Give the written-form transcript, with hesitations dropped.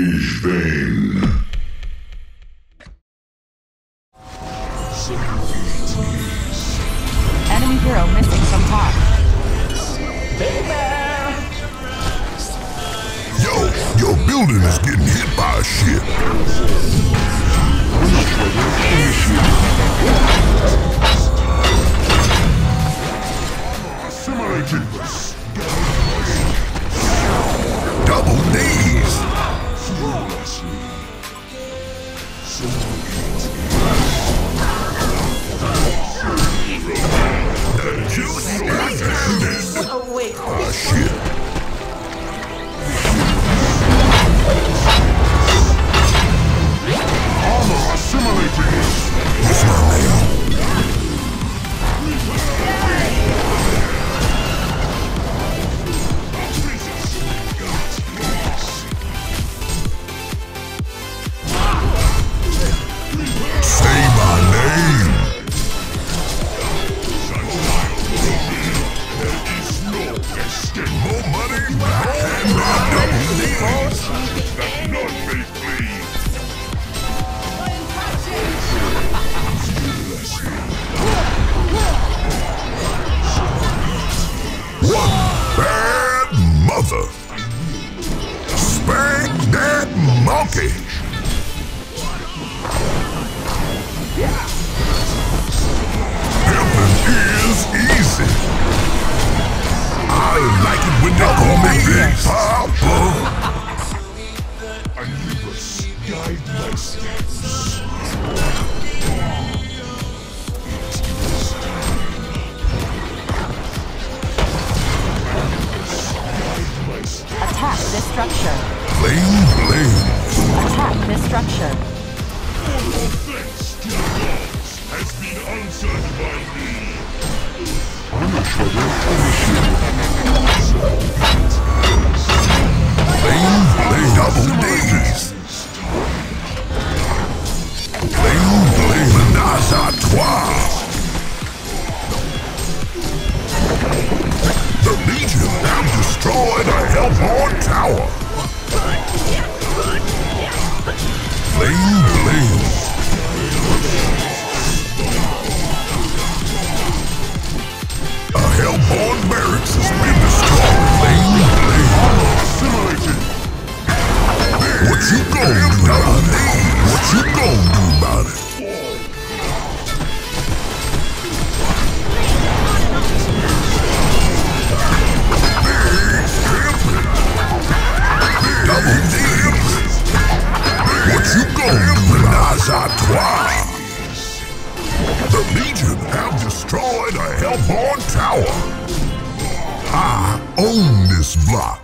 Rage Bane. Enemy hero missing from top. Yo, your building is getting hit by a ship. Assimilated. Double knees. The juice is Awake. ah, shit. Armor assimilated. What's my name? Say my name. More money, and more double knees. That's not fake, please. One bad mother. Spank that monkey. Pimping is easy. I like it when they call me Big Papa. Anubis, guide my steps. Attack this structure. Flame blaze. Attack this structure. Offense to the gods has been answered by me. Flame blaze. Double D's. Flame blaze. Menage à trois. The Legion have destroyed a Hellborn tower. Flame blaze. A Hellborn barracks has been destroyed. Flame blaze. What you gonna do about it? What you gonna do about it? Double D's. What you gonna do, Menage à trois? The Legion have destroyed a Hellborn tower. I own this block.